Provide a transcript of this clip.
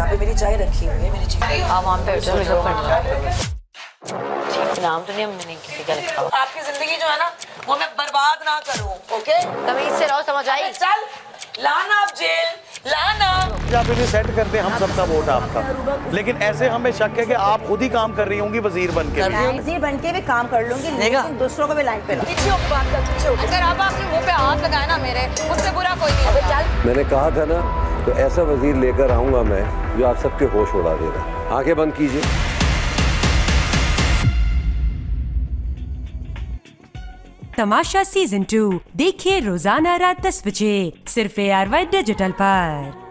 यहाँ पे मेरी चाय रखी हुई है, मेरी चाय। आप वहाँ पे नाम तो नहीं मैंने किसी का लिखा। आपकी जिंदगी जो है ना वो मैं बर्बाद ना करूँ, ओके? तमीज से रहो, समझ आई? चल लाना आप जेल लाना। आप इन्हें सेट करते हैं, हम सबका वोट आपका, लेकिन ऐसे हमें शक है कि आप खुद ही काम कर रही होंगी वजीर बन के। वजीर बन के भी काम कर लूंगी, लेकिन दूसरों को भी लाइन पे पीछे होकर बात कर, पीछे होकर। अगर आप आपने मुंह पे हाथ लगाया ना मेरे, मुझसे बुरा कोई नहीं होगा। चल मैंने कहा था ना, तो ऐसा वजीर लेकर आऊंगा मैं जो आप सबके होश उड़ा देगा। आंखें बंद कीजिए। तमाशा सीजन 2 देखिए रोजाना रात 10 बजे सिर्फ ARY डिजिटल पर।